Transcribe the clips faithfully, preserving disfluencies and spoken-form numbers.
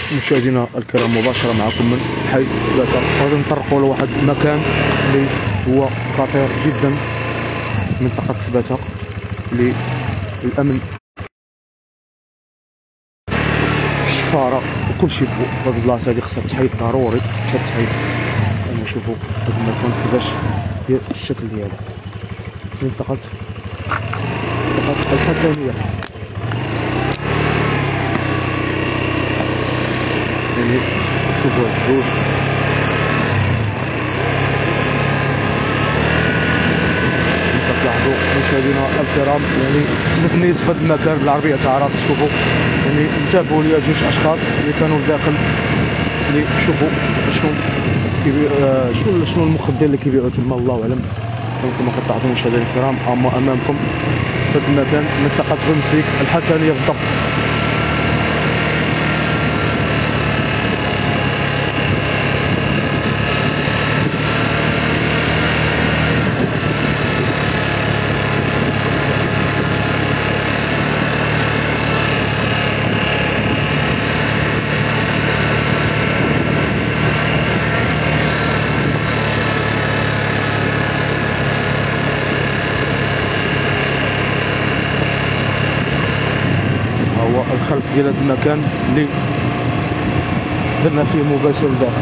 مشاهدينا الكرام مباشرة معكم من حي سباتة. غادي نطرقوا لواحد المكان اللي هو خطير جدا في منطقة سباتة للأمن، الشفارة وكلشي فوق. هاد البلاصة هادي خصها تحيد ضروري، خصها تحيد. نشوفوا هاد المكان كيفاش داير الشكل ديالو. منطقة منطقة الحسنية، يعني شوفوا الجوج كتلاحظوا مشاهدينا الكرام. يعني تلفنيت في هذا المكان بالعربية تعرف. شوفوا يعني انتبهوا لي جوج اشخاص اللي كانوا داخل، اللي شوفوا شنو كيبيع، شنو شنو المخدر اللي كيبيعوا تما الله اعلم. كما كتلاحظوا مشاهدينا الكرام امامكم في هذا المكان منطقة غمسيك الحسنية بالضبط. هو الخلف ديال هذا المكان اللي درنا فيه مباشر داخل.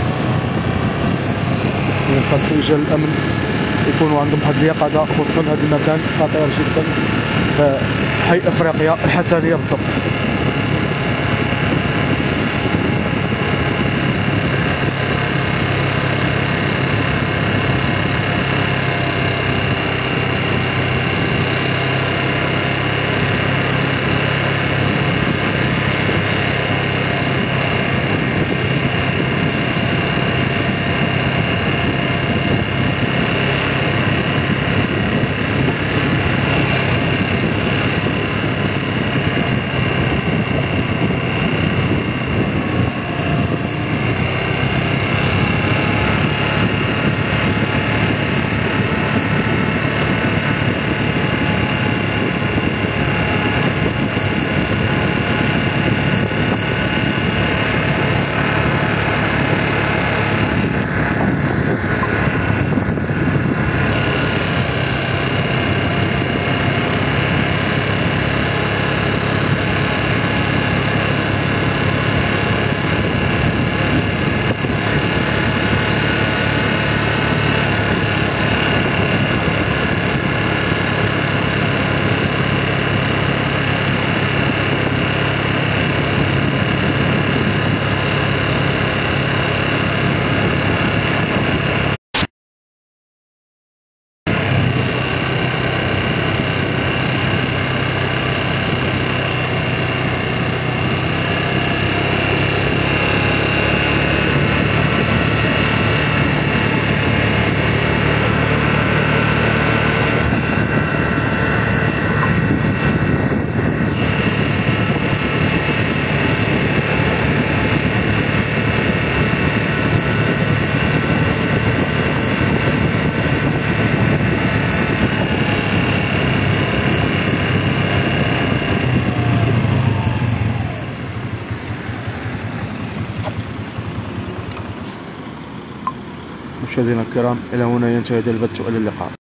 من خاص رجال الامن يكونوا عندهم واحد اليقظه، خصوصا هذا المكان خطير جدا في حي افريقيا الحسنيه بالضبط. مشاهدينا الكرام، الى هنا ينتهي هذا البث، والى اللقاء.